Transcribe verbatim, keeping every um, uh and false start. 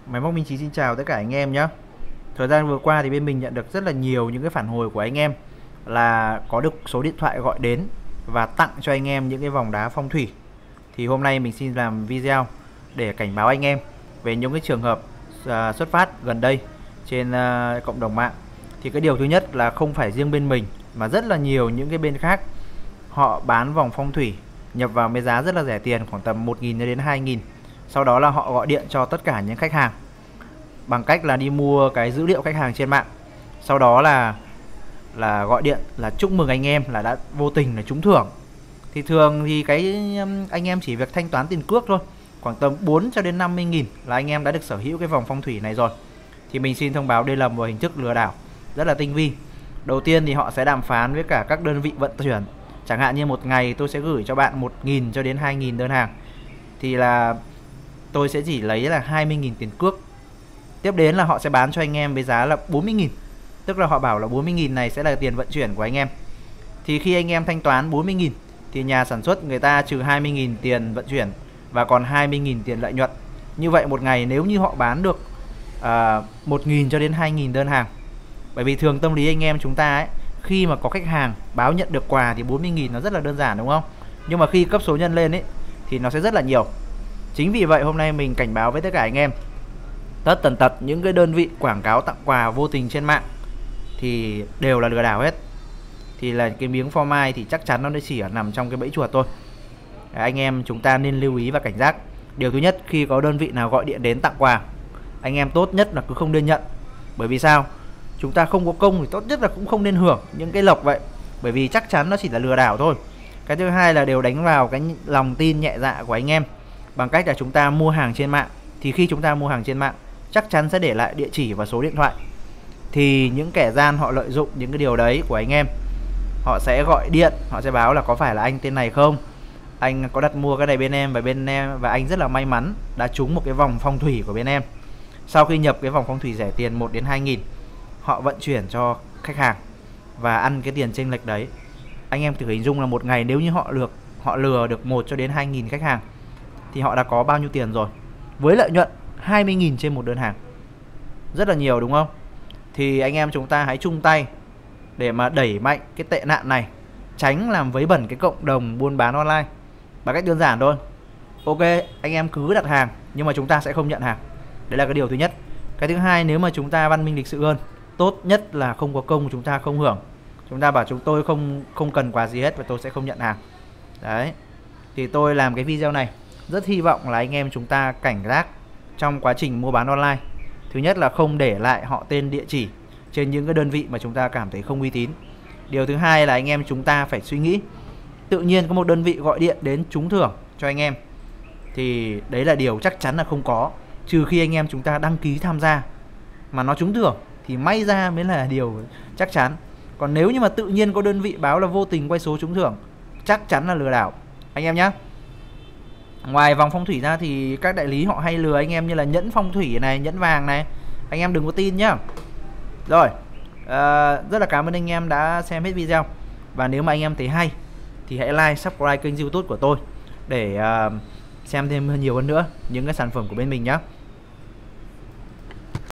Máy móc Minh Chí xin chào tất cả anh em nhé. Thời gian vừa qua thì bên mình nhận được rất là nhiều những cái phản hồi của anh em là có được số điện thoại gọi đến và tặng cho anh em những cái vòng đá phong thủy. Thì hôm nay mình xin làm video để cảnh báo anh em về những cái trường hợp uh, xuất phát gần đây trên uh, cộng đồng mạng. Thì cái điều thứ nhất là không phải riêng bên mình mà rất là nhiều những cái bên khác họ bán vòng phong thủy nhập vào với giá rất là rẻ tiền, khoảng tầm một nghìn đến hai nghìn. Sau đó là họ gọi điện cho tất cả những khách hàng bằng cách là đi mua cái dữ liệu khách hàng trên mạng. Sau đó là là gọi điện là chúc mừng anh em là đã vô tình là trúng thưởng. Thì thường thì cái anh em chỉ việc thanh toán tiền cước thôi, khoảng tầm bốn cho đến năm mươi nghìn là anh em đã được sở hữu cái vòng phong thủy này rồi. Thì mình xin thông báo đây là một hình thức lừa đảo rất là tinh vi. Đầu tiên thì họ sẽ đàm phán với cả các đơn vị vận chuyển. Chẳng hạn như một ngày tôi sẽ gửi cho bạn một nghìn cho đến hai nghìn đơn hàng, thì là tôi sẽ chỉ lấy là hai mươi nghìn tiền cước. Tiếp đến là họ sẽ bán cho anh em với giá là bốn mươi nghìn. Tức là họ bảo là bốn mươi nghìn này sẽ là tiền vận chuyển của anh em. Thì khi anh em thanh toán bốn mươi nghìn thì nhà sản xuất người ta trừ hai mươi nghìn tiền vận chuyển và còn hai mươi nghìn tiền lợi nhuận. Như vậy một ngày nếu như họ bán được uh, một nghìn cho đến hai nghìn đơn hàng. Bởi vì thường tâm lý anh em chúng ta ấy, khi mà có khách hàng báo nhận được quà thì bốn mươi nghìn nó rất là đơn giản đúng không? Nhưng mà khi cấp số nhân lên ấy thì nó sẽ rất là nhiều. Chính vì vậy hôm nay mình cảnh báo với tất cả anh em, tất tần tật những cái đơn vị quảng cáo tặng quà vô tình trên mạng thì đều là lừa đảo hết. Thì là cái miếng phô mai thì chắc chắn nó chỉ ở nằm trong cái bẫy chuột thôi. Anh em chúng ta nên lưu ý và cảnh giác. Điều thứ nhất, khi có đơn vị nào gọi điện đến tặng quà, anh em tốt nhất là cứ không nên nhận. Bởi vì sao? Chúng ta không có công thì tốt nhất là cũng không nên hưởng những cái lộc vậy. Bởi vì chắc chắn nó chỉ là lừa đảo thôi. Cái thứ hai là đều đánh vào cái lòng tin nhẹ dạ của anh em bằng cách là chúng ta mua hàng trên mạng. Thì khi chúng ta mua hàng trên mạng chắc chắn sẽ để lại địa chỉ và số điện thoại. Thì những kẻ gian họ lợi dụng những cái điều đấy của anh em. Họ sẽ gọi điện, họ sẽ báo là có phải là anh tên này không? Anh có đặt mua cái này bên em và bên em và anh rất là may mắn đã trúng một cái vòng phong thủy của bên em. Sau khi nhập cái vòng phong thủy rẻ tiền một đến hai nghìn, họ vận chuyển cho khách hàng và ăn cái tiền chênh lệch đấy. Anh em thử hình dung là một ngày nếu như họ được họ lừa được một cho đến hai nghìn khách hàng thì họ đã có bao nhiêu tiền rồi? Với lợi nhuận hai mươi nghìn trên một đơn hàng. Rất là nhiều đúng không? Thì anh em chúng ta hãy chung tay để mà đẩy mạnh cái tệ nạn này, tránh làm vấy bẩn cái cộng đồng buôn bán online. Bằng cách đơn giản thôi. Ok, anh em cứ đặt hàng nhưng mà chúng ta sẽ không nhận hàng. Đấy là cái điều thứ nhất. Cái thứ hai, nếu mà chúng ta văn minh lịch sự hơn, tốt nhất là không có công chúng ta không hưởng. Chúng ta bảo chúng tôi không không cần quà gì hết và tôi sẽ không nhận hàng. Đấy. Thì tôi làm cái video này rất hy vọng là anh em chúng ta cảnh giác trong quá trình mua bán online. Thứ nhất là không để lại họ tên địa chỉ trên những cái đơn vị mà chúng ta cảm thấy không uy tín. Điều thứ hai là anh em chúng ta phải suy nghĩ, tự nhiên có một đơn vị gọi điện đến trúng thưởng cho anh em thì đấy là điều chắc chắn là không có. Trừ khi anh em chúng ta đăng ký tham gia mà nó trúng thưởng thì may ra mới là điều chắc chắn. Còn nếu như mà tự nhiên có đơn vị báo là vô tình quay số trúng thưởng, chắc chắn là lừa đảo anh em nhé. Ngoài vòng phong thủy ra thì các đại lý họ hay lừa anh em như là nhẫn phong thủy này, nhẫn vàng này. Anh em đừng có tin nhá. Rồi, à, rất là cảm ơn anh em đã xem hết video. Và nếu mà anh em thấy hay thì hãy like, subscribe kênh YouTube của tôi để uh, xem thêm nhiều hơn nữa những cái sản phẩm của bên mình nhé.